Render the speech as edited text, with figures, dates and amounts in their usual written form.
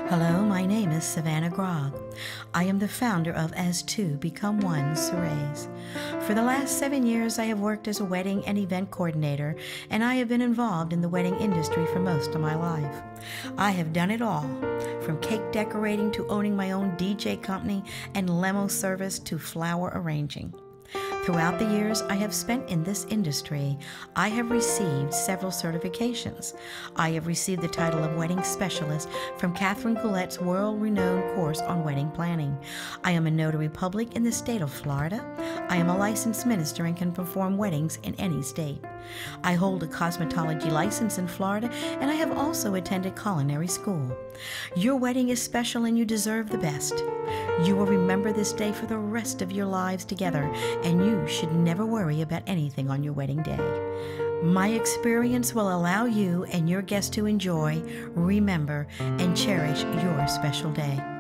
Hello, my name is Savannah Grogg. I am the founder of As Two Become One Soirees. For the last 7 years, I have worked as a wedding and event coordinator, and I have been involved in the wedding industry for most of my life. I have done it all, from cake decorating to owning my own DJ company and limo service to flower arranging. Throughout the years I have spent in this industry, I have received several certifications. I have received the title of Wedding Specialist from Catherine Goulette's world-renowned course on wedding planning. I am a notary public in the state of Florida. I am a licensed minister and can perform weddings in any state. I hold a cosmetology license in Florida, and I have also attended culinary school. Your wedding is special and you deserve the best. You will remember this day for the rest of your lives together, and you should never worry about anything on your wedding day. My experience will allow you and your guests to enjoy, remember, and cherish your special day.